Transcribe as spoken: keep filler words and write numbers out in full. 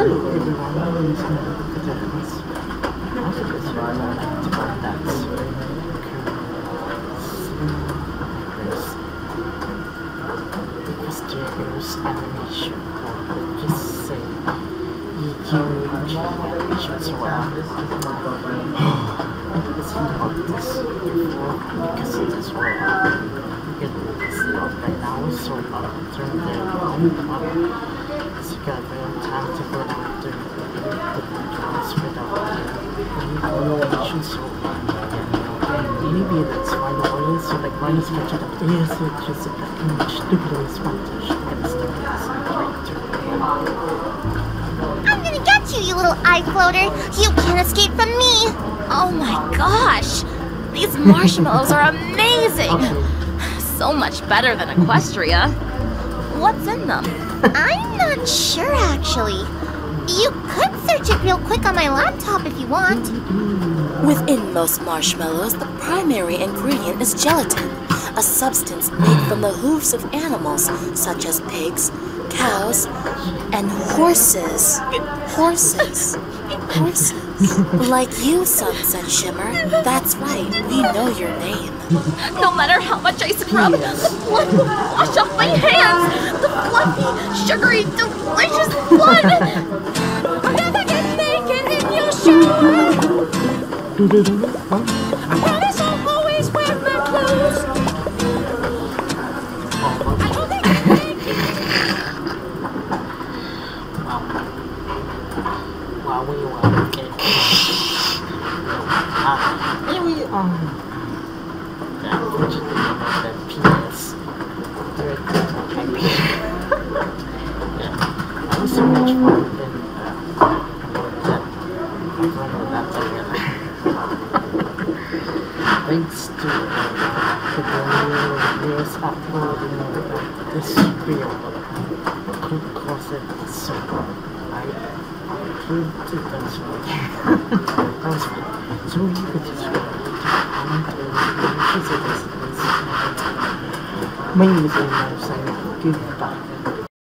Hello everyone, my name is Emil. Also this video I like to talk that's Mysterious animation, or just say E Q G animations. Well, I didn't think about this before because it is well, you can see it right now, so I'll turn the volume up. So you got very time to go down to the controls without any animation, so maybe that's why the audience so like minus catch up. Yes, it's just a image stupidly Spanish. I'm gonna get you, you little eye floater. You can't escape from me. Oh my gosh, these marshmallows are amazing. Okay. So much better than Equestria. What's in them? I'm not sure, actually. You could search it real quick on my laptop if you want. Within most marshmallows, the primary ingredient is gelatin, a substance made from the hooves of animals such as pigs, cows, and horses. Horses. Horses. Like you, Sunset Shimmer. That's right, we know your name. No matter how much I scrub, the blood will wash off my hands. The fluffy, sugary, delicious blood. I'll never get naked in your shower. I promise I'll always wear my clothes. I only get naked. Wow, we were okay. Ah, anyway, um, yeah, unfortunately, about the penis. Directly, yeah, that was so much fun. Then, uh, that, run that together. Thanks to uh, the videos uploading uh, this video, could cause it so I approved it as well. That was fun. So you could just go and visit this. My name is Emil, signing off. Goodbye.